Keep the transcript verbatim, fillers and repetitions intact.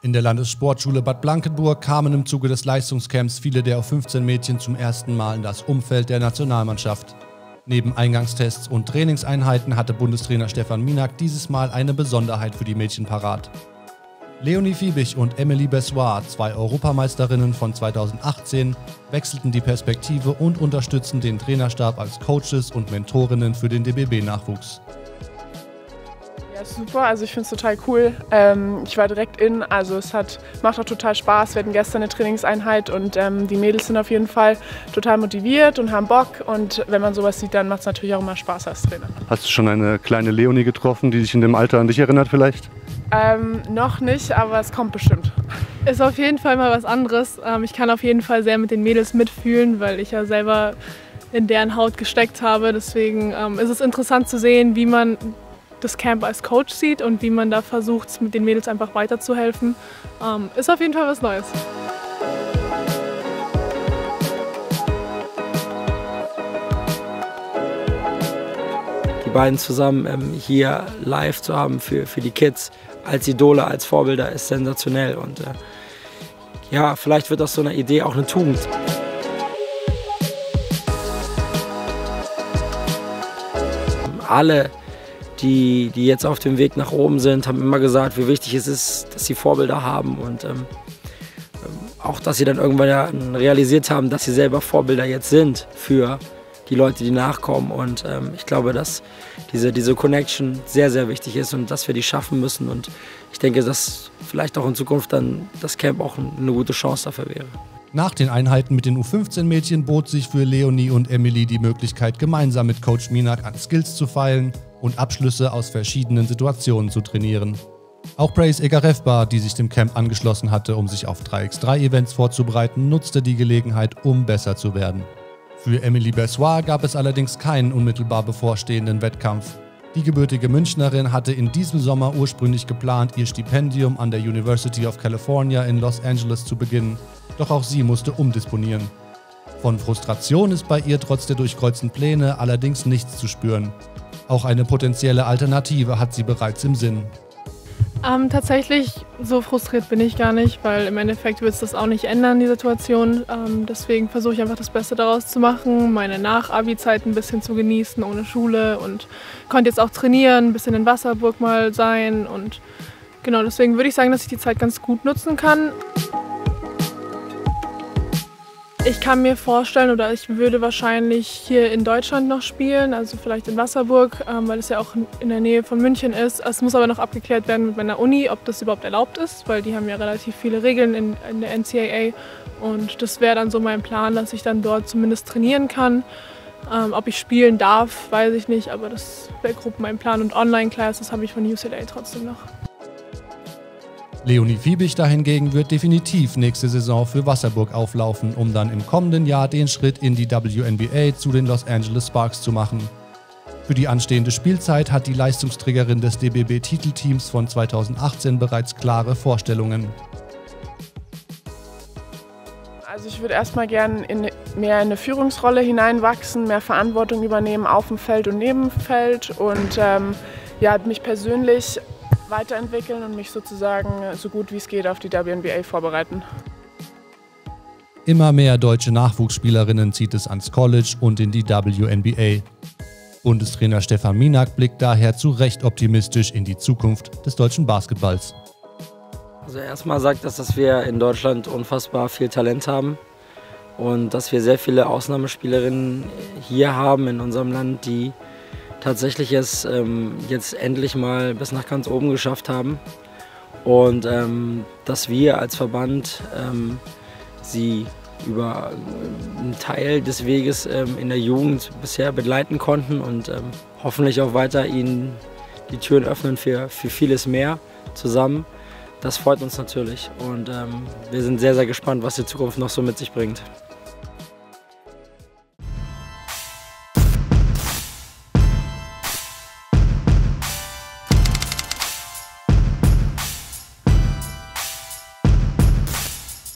In der Landessportschule Bad Blankenburg kamen im Zuge des Leistungscamps viele der U fünfzehn Mädchen zum ersten Mal in das Umfeld der Nationalmannschaft. Neben Eingangstests und Trainingseinheiten hatte Bundestrainer Stefan Minak dieses Mal eine Besonderheit für die Mädchen parat. Leonie Fiebig und Emilie Bessoir, zwei Europameisterinnen von zweitausendachtzehn, wechselten die Perspektive und unterstützen den Trainerstab als Coaches und Mentorinnen für den D B B-Nachwuchs. Ja, super, also ich finde es total cool. Ähm, ich war direkt in, also es hat, macht auch total Spaß. Wir hatten gestern eine Trainingseinheit und ähm, die Mädels sind auf jeden Fall total motiviert und haben Bock. Und wenn man sowas sieht, dann macht es natürlich auch immer Spaß als Trainer. Hast du schon eine kleine Leonie getroffen, die sich in dem Alter an dich erinnert vielleicht? Ähm, noch nicht, aber es kommt bestimmt. Ist auf jeden Fall mal was anderes. Ähm, ich kann auf jeden Fall sehr mit den Mädels mitfühlen, weil ich ja selber in deren Haut gesteckt habe. Deswegen ähm, ist es interessant zu sehen, wie man das Camp als Coach sieht und wie man da versucht, mit den Mädels einfach weiterzuhelfen. Ähm, ist auf jeden Fall was Neues. Die beiden zusammen ähm, hier live zu haben für, für die Kids als Idole, als Vorbilder ist sensationell. Und äh, ja, vielleicht wird aus so einer Idee auch eine Tugend. Alle Die, die jetzt auf dem Weg nach oben sind, haben immer gesagt, wie wichtig es ist, dass sie Vorbilder haben und ähm, auch, dass sie dann irgendwann ja realisiert haben, dass sie selber Vorbilder jetzt sind für die Leute, die nachkommen. Und ähm, ich glaube, dass diese, diese Connection sehr, sehr wichtig ist und dass wir die schaffen müssen. Und ich denke, dass vielleicht auch in Zukunft dann das Camp auch eine gute Chance dafür wäre. Nach den Einheiten mit den U fünfzehn Mädchen bot sich für Leonie und Emilie die Möglichkeit, gemeinsam mit Coach Minak an Skills zu feilen und Abschlüsse aus verschiedenen Situationen zu trainieren. Auch Praise Egarefba, die sich dem Camp angeschlossen hatte, um sich auf drei gegen drei Events vorzubereiten, nutzte die Gelegenheit, um besser zu werden. Für Emilie Bessoir gab es allerdings keinen unmittelbar bevorstehenden Wettkampf. Die gebürtige Münchnerin hatte in diesem Sommer ursprünglich geplant, ihr Stipendium an der University of California in Los Angeles zu beginnen, doch auch sie musste umdisponieren. Von Frustration ist bei ihr trotz der durchkreuzten Pläne allerdings nichts zu spüren. Auch eine potenzielle Alternative hat sie bereits im Sinn. Ähm, tatsächlich, so frustriert bin ich gar nicht, weil im Endeffekt wird es das auch nicht ändern, die Situation. Ähm, deswegen versuche ich einfach das Beste daraus zu machen, meine Nach-Abi-Zeit ein bisschen zu genießen, ohne Schule, und konnte jetzt auch trainieren, ein bisschen in Wasserburg mal sein. Und genau, deswegen würde ich sagen, dass ich die Zeit ganz gut nutzen kann. Ich kann mir vorstellen, oder ich würde wahrscheinlich hier in Deutschland noch spielen, also vielleicht in Wasserburg, ähm, weil es ja auch in der Nähe von München ist. Es muss aber noch abgeklärt werden mit meiner Uni, ob das überhaupt erlaubt ist, weil die haben ja relativ viele Regeln in, in der N C A A. Und das wäre dann so mein Plan, dass ich dann dort zumindest trainieren kann. Ähm, ob ich spielen darf, weiß ich nicht, aber das wäre grob mein Plan. Und Online-Classes habe ich von U C L A trotzdem noch. Leonie Fiebig dahingegen wird definitiv nächste Saison für Wasserburg auflaufen, um dann im kommenden Jahr den Schritt in die W N B A zu den Los Angeles Sparks zu machen. Für die anstehende Spielzeit hat die Leistungsträgerin des D B B-Titelteams von zweitausendachtzehn bereits klare Vorstellungen. Also ich würde erstmal gerne in mehr in eine Führungsrolle hineinwachsen, mehr Verantwortung übernehmen auf dem Feld und neben dem Feld und ähm, ja, mich persönlich weiterentwickeln und mich sozusagen so gut wie es geht auf die W N B A vorbereiten. Immer mehr deutsche Nachwuchsspielerinnen zieht es ans College und in die W N B A. Bundestrainer Stefan Minak blickt daher zu Recht optimistisch in die Zukunft des deutschen Basketballs. Also erstmal sagt das, dass wir in Deutschland unfassbar viel Talent haben und dass wir sehr viele Ausnahmespielerinnen hier haben in unserem Land, die tatsächlich es ähm, jetzt endlich mal bis nach ganz oben geschafft haben und ähm, dass wir als Verband ähm, sie über einen Teil des Weges ähm, in der Jugend bisher begleiten konnten und ähm, hoffentlich auch weiter ihnen die Türen öffnen für, für vieles mehr zusammen. Das freut uns natürlich und ähm, wir sind sehr, sehr gespannt, was die Zukunft noch so mit sich bringt.